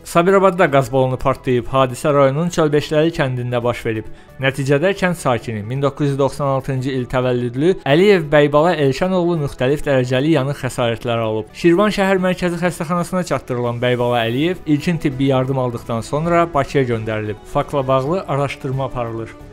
Sabirabadda qaz balonu partlayıb, hadisə rayonun Çölbeşləri kəndində baş verib. Nəticədə kənd sakini 1996-cı il təvəllüdlü Əliyev Bəybala Elşanoğlu müxtəlif dərəcəli yanıq xəsarətləri alıb. Şirvan şəhər mərkəzi xəstəxanasına çatdırılan Bəybala Əliyev ilkin tibbi yardım aldıqdan sonra Bakıya göndərilib. Faktla bağlı araşdırma aparılır.